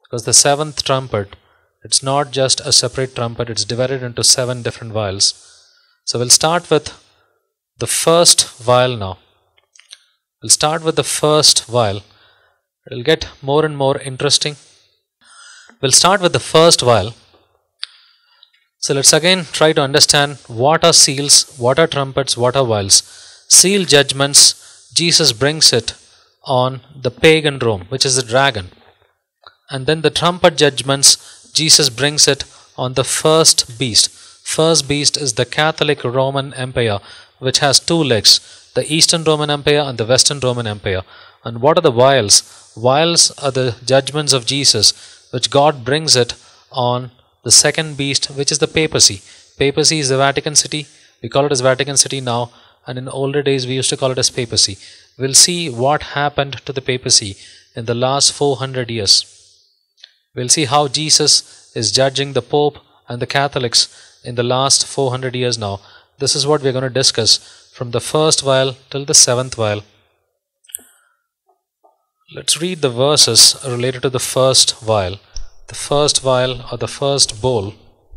Because the seventh trumpet, it's not just a separate trumpet, it's divided into 7 different vials. So we'll start with the first vial now. We'll start with the first vial. It'll get more and more interesting. We'll start with the first vial. So let's again try to understand what are seals, what are trumpets, what are vials. Seal judgments, Jesus brings it on the pagan Rome, which is the dragon. And then the trumpet judgments, Jesus brings it on the first beast. First beast is the Catholic Roman Empire, which has 2 legs, the Eastern Roman Empire and the Western Roman Empire. And what are the vials? Vials are the judgments of Jesus, which God brings it on the second beast, which is the papacy. Papacy is the Vatican City. We call it as Vatican City now, and in older days we used to call it as papacy. We'll see what happened to the papacy in the last 400 years. We'll see how Jesus is judging the Pope and the Catholics in the last 400 years now. This is what we're going to discuss from the first vial till the 7th vial. Let's read the verses related to the first vial. The first vial or the first bowl.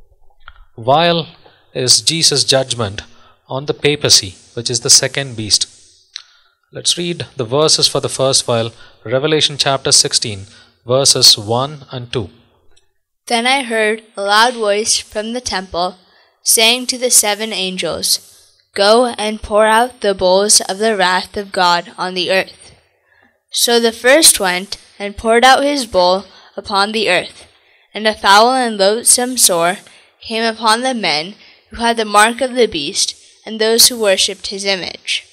Vial is Jesus' judgment on the papacy, which is the second beast. Let's read the verses for the first vial. Revelation chapter 16, verses 1 and 2. Then I heard a loud voice from the temple, saying to the 7 angels, Go and pour out the bowls of the wrath of God on the earth. So the first went and poured out his bowl upon the earth, and a foul and loathsome sore came upon the men who had the mark of the beast, and those who worshipped his image.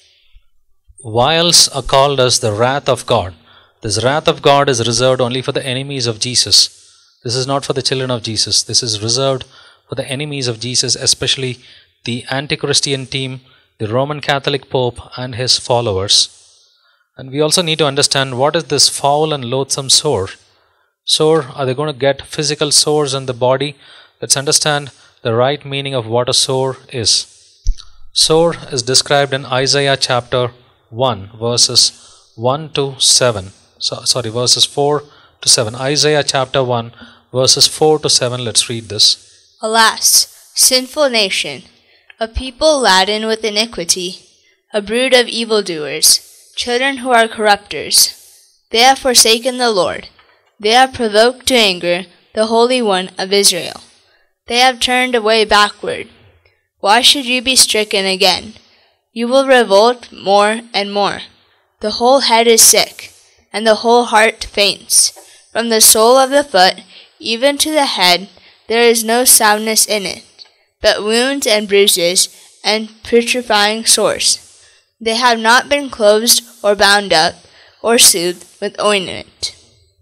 Vials are called as the wrath of God. This wrath of God is reserved only for the enemies of Jesus. This is not for the children of Jesus. This is reserved for the enemies of Jesus, especially the anti-Christian team, the Roman Catholic Pope and his followers. And we also need to understand what is this foul and loathsome sore. Sore, are they going to get physical sores on the body? Let's understand the right meaning of what a sore is. Sore is described in Isaiah chapter 1, verses 1 to 7. Verses 4 to 7. Isaiah chapter 1, verses 4 to 7. Let's read this. Alas, sinful nation, a people laden with iniquity, a brood of evildoers, children who are corrupters. They have forsaken the Lord. They have provoked to anger the Holy One of Israel. They have turned away backward. Why should you be stricken again? You will revolt more and more. The whole head is sick, and the whole heart faints. From the sole of the foot even to the head there is no soundness in it, but wounds and bruises and putrefying sores. They have not been closed or bound up or soothed with ointment.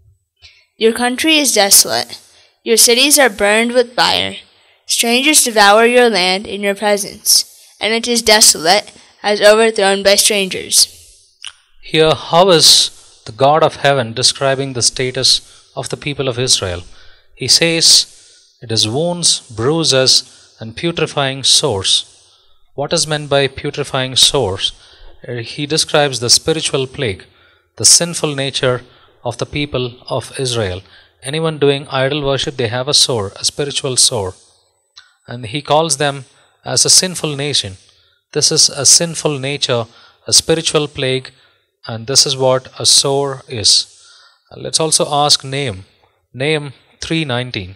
Your country is desolate. Your cities are burned with fire. Strangers devour your land in your presence, and it is desolate, as overthrown by strangers. Here, how is the God of heaven describing the status of the people of Israel? He says, it is wounds, bruises, and putrefying sores. What is meant by putrefying sores? He describes the spiritual plague, the sinful nature of the people of Israel. Anyone doing idol worship, they have a sore, a spiritual sore. And he calls them as a sinful nation. This is a sinful nature, a spiritual plague, and this is what a sore is. Let's also ask Nahum. Nahum 3:19.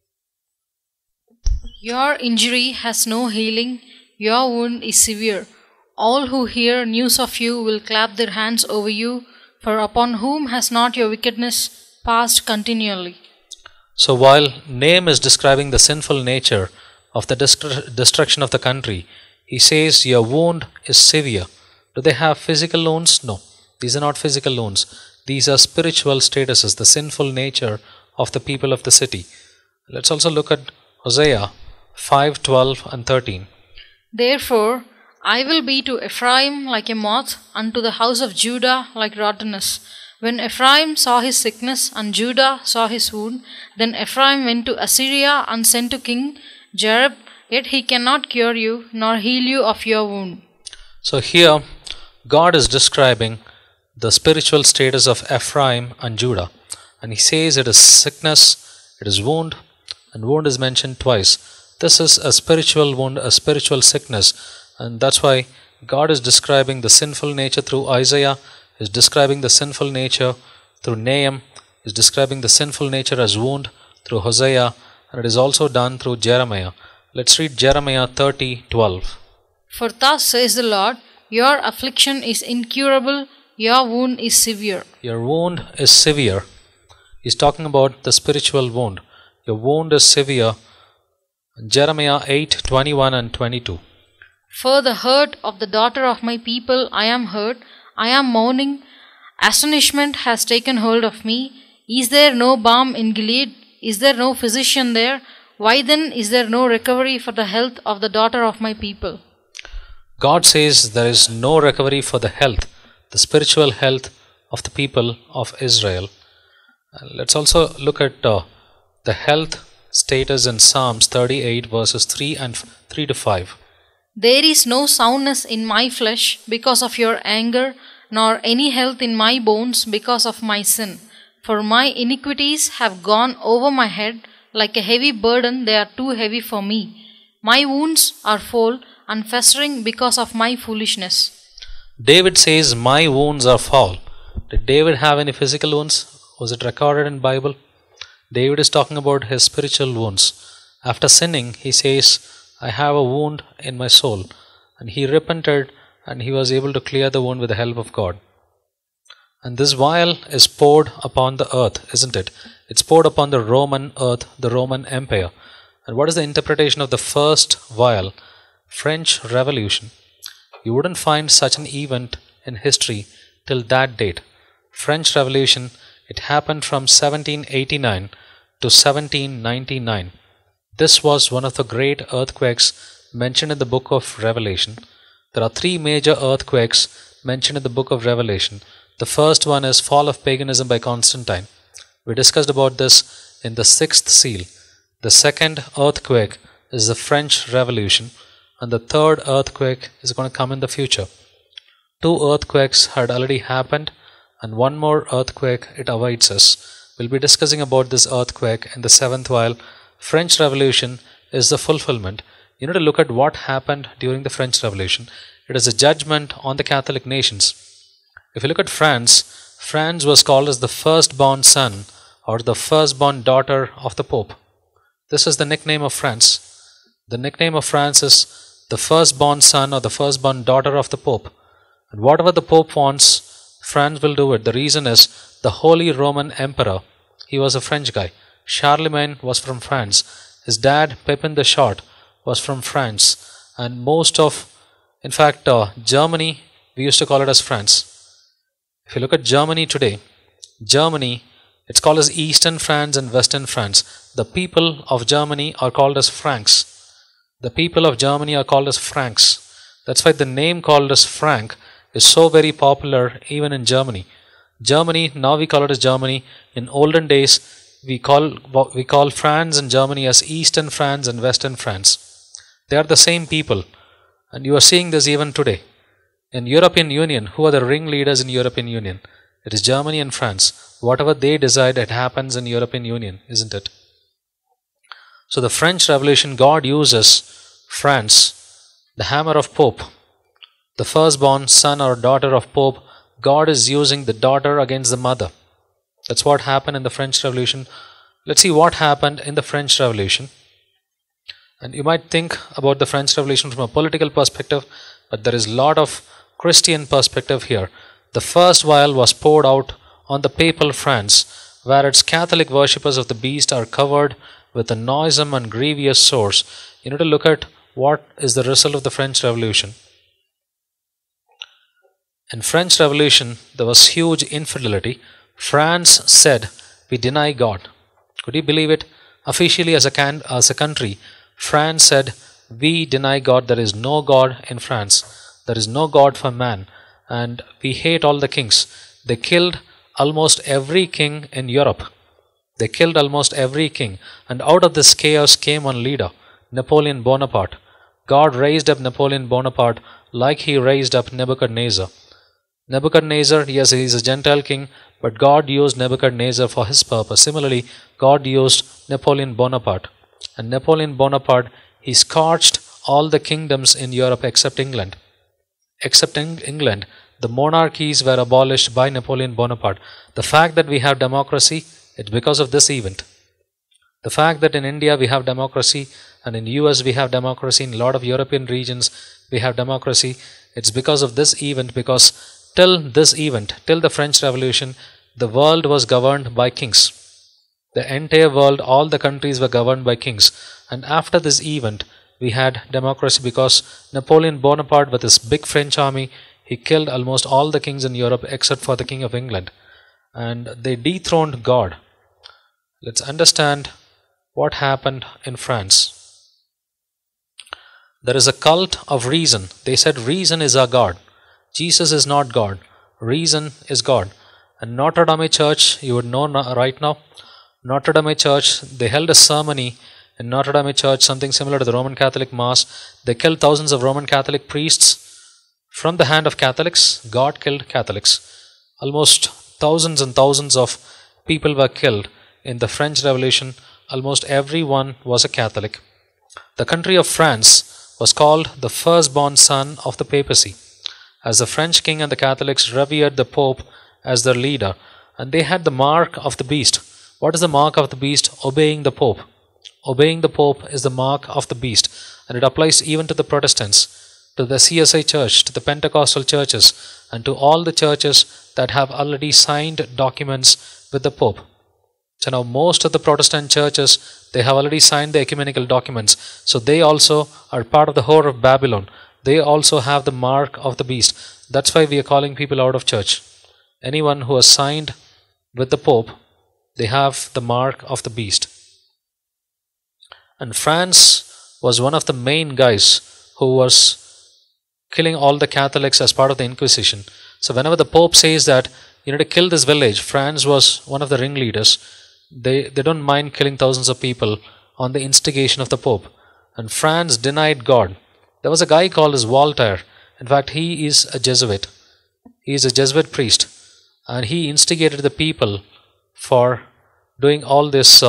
Your injury has no healing, your wound is severe. All who hear news of you will clap their hands over you, for upon whom has not your wickedness passed continually? So while Nahum is describing the sinful nature of the destruction of the country, he says your wound is severe. Do they have physical wounds? No. These are not physical wounds. These are spiritual statuses, the sinful nature of the people of the city. Let's also look at Hosea 5:12 and 13. Therefore, I will be to Ephraim like a moth, unto the house of Judah like rottenness. When Ephraim saw his sickness, and Judah saw his wound, then Ephraim went to Assyria and sent to King Jareb, yet he cannot cure you, nor heal you of your wound. So here, God is describing the spiritual status of Ephraim and Judah. And he says it is sickness, it is wound, and wound is mentioned twice. This is a spiritual wound, a spiritual sickness, and that's why God is describing the sinful nature through Isaiah, is describing the sinful nature through Nahum, is describing the sinful nature as wound through Hosea, and it is also done through Jeremiah. Let's read Jeremiah 30:12. For thus says the Lord, your affliction is incurable, your wound is severe. Your wound is severe. He's talking about the spiritual wound. Your wound is severe. Jeremiah 8:21 and 22. For the hurt of the daughter of my people I am hurt, I am mourning, astonishment has taken hold of me. Is there no balm in Gilead? Is there no physician there? Why then is there no recovery for the health of the daughter of my people? God says there is no recovery for the health, the spiritual health of the people of Israel. Let's also look at the health status in Psalms 38 verses 3 to 5. There is no soundness in my flesh because of your anger, nor any health in my bones because of my sin. For my iniquities have gone over my head, like a heavy burden they are too heavy for me. My wounds are full and festering because of my foolishness. David says, my wounds are foul. Did David have any physical wounds? Was it recorded in Bible? David is talking about his spiritual wounds. After sinning, he says, I have a wound in my soul. And he repented and he was able to clear the wound with the help of God. And this vial is poured upon the earth, isn't it? It's poured upon the Roman earth, the Roman Empire. And what is the interpretation of the first vial? French Revolution. You wouldn't find such an event in history till that date. French Revolution, it happened from 1789 to 1799. This was one of the great earthquakes mentioned in the book of Revelation. There are three major earthquakes mentioned in the book of Revelation. The first one is fall of paganism by Constantine. We discussed about this in the sixth seal. The second earthquake is the French Revolution, and the third earthquake is going to come in the future. Two earthquakes had already happened, and one more earthquake it awaits us. We'll be discussing about this earthquake in the seventh vial. French Revolution is the fulfillment. You need to look at what happened during the French Revolution. It is a judgment on the Catholic nations. If you look at France, France was called as the firstborn son or the firstborn daughter of the Pope. This is the nickname of France. The nickname of France is the firstborn son or the firstborn daughter of the Pope. And whatever the Pope wants, France will do it. The reason is the Holy Roman Emperor, he was a French guy. Charlemagne was from France. His dad, Pepin the Short, was from France. And Germany, we used to call it as France. If you look at Germany today, Germany, it's called as Eastern France and Western France. The people of Germany are called as Franks. The people of Germany are called as Franks. That's why the name called as Frank is so very popular even in Germany. Germany, now we call it as Germany. In olden days, we call France and Germany as Eastern France and Western France. They are the same people. And you are seeing this even today. In European Union, who are the ringleaders in European Union? It is Germany and France. Whatever they decide, it happens in European Union, isn't it? So the French Revolution, God uses France, the hammer of Pope, the firstborn son or daughter of Pope. God is using the daughter against the mother. That's what happened in the French Revolution. Let's see what happened in the French Revolution. And you might think about the French Revolution from a political perspective, but there is a lot of Christian perspective here. The first vial was poured out on the papal France, where its Catholic worshippers of the beast are covered with a noisome and grievous sores. You need to look at what is the result of the French Revolution. In French Revolution, there was huge infidelity. France said, we deny God. Could you believe it? Officially as a country, France said, we deny God. There is no God in France. There is no God for man. And we hate all the kings. They killed almost every king in Europe. They killed almost every king. And out of this chaos came one leader, Napoleon Bonaparte. God raised up Napoleon Bonaparte like he raised up Nebuchadnezzar. Nebuchadnezzar, yes, he is a Gentile king, but God used Nebuchadnezzar for his purpose. Similarly, God used Napoleon Bonaparte. And Napoleon Bonaparte, he scorched all the kingdoms in Europe except England. Except in England, the monarchies were abolished by Napoleon Bonaparte. The fact that we have democracy, it's because of this event. The fact that in India we have democracy, and in US we have democracy, in a lot of European regions we have democracy, it's because of this event, because till this event, till the French Revolution, the world was governed by kings. The entire world, all the countries were governed by kings. And after this event, we had democracy because Napoleon Bonaparte, with his big French army, he killed almost all the kings in Europe except for the King of England. And they dethroned God. Let's understand what happened in France. There is a cult of reason. They said reason is our God. Jesus is not God. Reason is God. And Notre Dame Church, you would know right now, Notre Dame Church, they held a ceremony in Notre Dame Church, something similar to the Roman Catholic Mass. They killed thousands of Roman Catholic priests from the hand of Catholics. God killed Catholics. Almost thousands and thousands of people were killed in the French Revolution. Almost everyone was a Catholic. The country of France was called the firstborn son of the papacy, as the French king and the Catholics revered the Pope as their leader, and they had the mark of the beast. What is the mark of the beast? Obeying the Pope. Obeying the Pope is the mark of the beast, and it applies even to the Protestants, to the CSI church, to the Pentecostal churches, and to all the churches that have already signed documents with the Pope. So now most of the Protestant churches, they have already signed the ecumenical documents, so they also are part of the whore of Babylon. They also have the mark of the beast. That's why we are calling people out of church. Anyone who has signed with the Pope, they have the mark of the beast. And France was one of the main guys who was killing all the Catholics as part of the Inquisition. So whenever the Pope says that you need to kill this village, France was one of the ringleaders. They don't mind killing thousands of people on the instigation of the Pope. And France denied God. There was a guy called as Voltaire. In fact, he is a Jesuit. He is a Jesuit priest. And he instigated the people for doing all this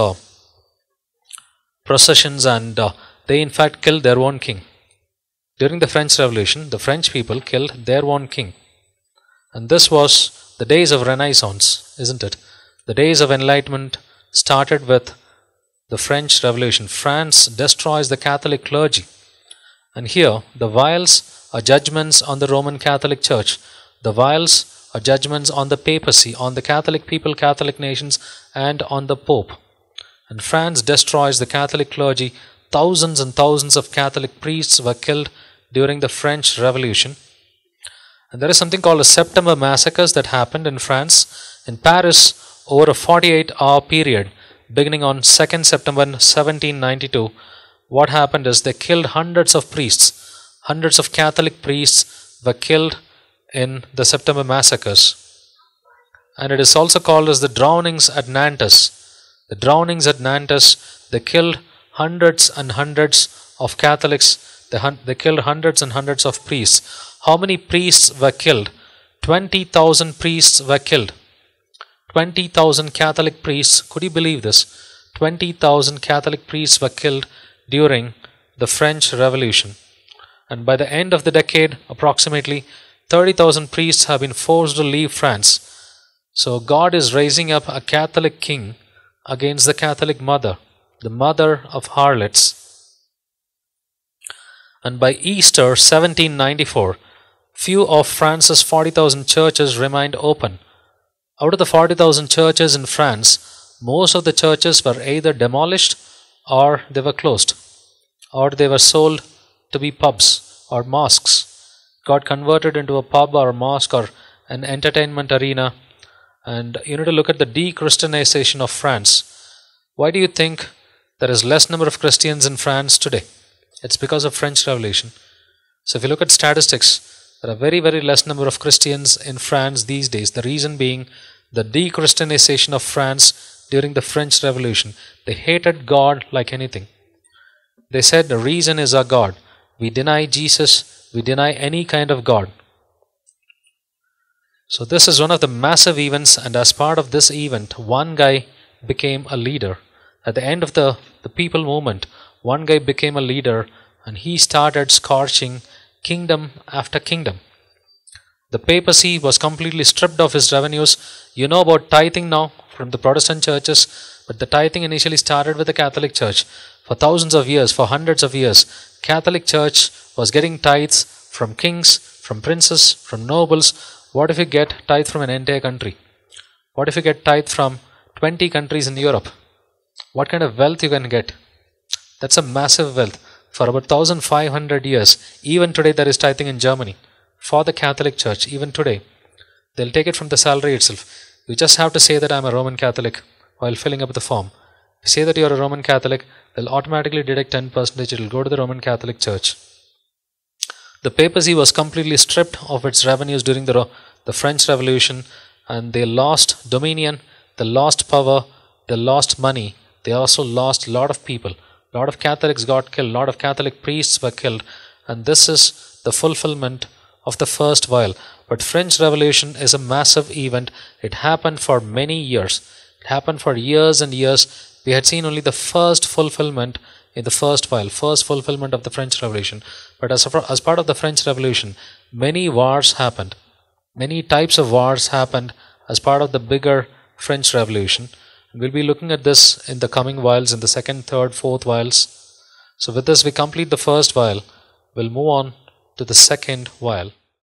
processions, and they in fact killed their own king. During the French Revolution, the French people killed their own king. And this was the days of Renaissance, isn't it? The days of Enlightenment started with the French Revolution. France destroys the Catholic clergy. And here, the vials are judgments on the Roman Catholic Church. The vials are judgments on the papacy, on the Catholic people, Catholic nations, and on the Pope. And France destroys the Catholic clergy. Thousands and thousands of Catholic priests were killed during the French Revolution. And there is something called a September massacres that happened in France. In Paris, over a 48-hour period, beginning on 2nd September 1792, what happened is they killed hundreds of priests. Hundreds of Catholic priests were killed in the September massacres. And it is also called as the drownings at Nantes. The drownings at Nantes, they killed hundreds and hundreds of Catholics. They killed hundreds and hundreds of priests. How many priests were killed? 20,000 priests were killed. 20,000 Catholic priests. Could you believe this? 20,000 Catholic priests were killed during the French Revolution. And by the end of the decade, approximately 30,000 priests have been forced to leave France. So God is raising up a Catholic king against the Catholic mother, the mother of harlots. And by Easter 1794, few of France's 40,000 churches remained open. Out of the 40,000 churches in France, most of the churches were either demolished or they were closed, or they were sold to be pubs or mosques. Got converted into a pub or a mosque or an entertainment arena. And you need to look at the de-Christianization of France. Why do you think there is less number of Christians in France today? It's because of French Revolution. So if you look at statistics, there are very, very less number of Christians in France these days. The reason being the de-Christianization of France during the French Revolution. They hated God like anything. They said the reason is our God. We deny Jesus. We deny any kind of God. So this is one of the massive events, and as part of this event, one guy became a leader. At the end of the people movement, one guy became a leader and he started scorching kingdom after kingdom. The papacy was completely stripped of his revenues. You know about tithing now from the Protestant churches, but the tithing initially started with the Catholic Church. For thousands of years, for hundreds of years, Catholic Church was getting tithes from kings, from princes, from nobles. What if you get tithe from an entire country? What if you get tithe from 20 countries in Europe? What kind of wealth you can get? That's a massive wealth. For about 1500 years, even today there is tithing in Germany. For the Catholic Church, even today, they'll take it from the salary itself. You just have to say that I'm a Roman Catholic while filling up the form. If you say that you're a Roman Catholic, they'll automatically deduct 10%. It will go to the Roman Catholic Church. The papacy was completely stripped of its revenues during the French Revolution, and they lost dominion, they lost power, they lost money. They also lost a lot of people. A lot of Catholics got killed, a lot of Catholic priests were killed, and this is the fulfillment of the first vial. But French Revolution is a massive event. It happened for many years. It happened for years and years. We had seen only the first fulfillment in the first vial, first fulfillment of the French Revolution. But as part of the French Revolution, many wars happened. Many types of wars happened as part of the bigger French Revolution. We'll be looking at this in the coming vials, in the second, third, fourth vials. So with this we complete the first vial. We'll move on to the second vial.